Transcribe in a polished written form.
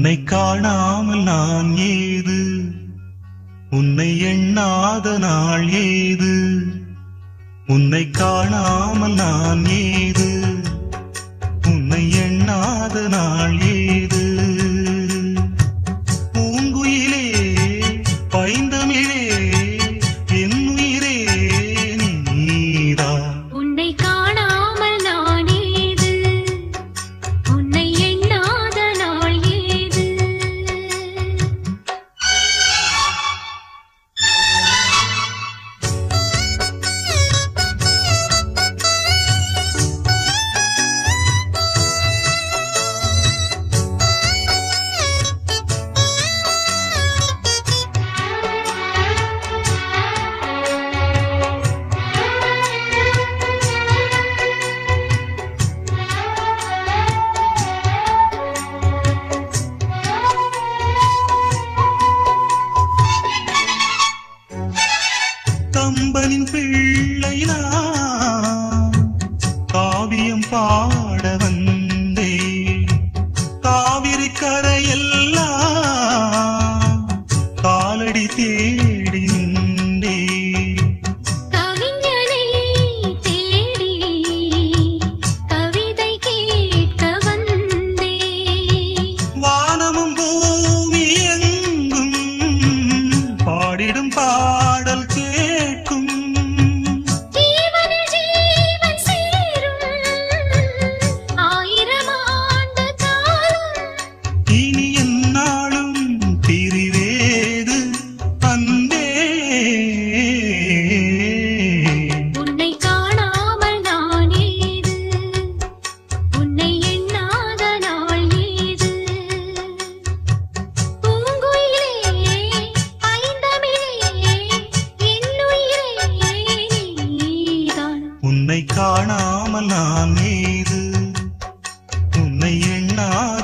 உன்னை காணாமல் நான் ஏது, உன்னை எண்ணாத நாள் ஏது, உன்னை காணாமல் நான் ஏது, உன்னை எண்ணாத நாள் ஏது. பூங்குயிலே பைந்தமிழே என் உயிரே நீதான். உன்னை காணாமல் நான் ஏது, உன்னை எண்ணாத நாள் ஏது. கம்பனின் பிள்ளை நான் காவியம் பாட வந்தே, காவிரி கரையெல்லாம் காலடி தேடி நின்றே. கவிஞனை தேடி கவிதை கேட்க வந்தே, வானமும் பூமி எங்கும் பாடிடும் பாடல் கேட்கும். ஜீவனில் ஜீவன் சேரும் ஆயிரம் ஆண்டு காலம், இனி எந்நாளும் பிரிவேது அன்பே. உன்னை காணாமல் நான் ஏது, உன்னை எண்ணாத நாள் ஏது. பூங்குயிலே பைந்தமிழே என் உயிரே நீதான். உன்னை காணாமல் நான் ஏது, உன்னை எண்ணாத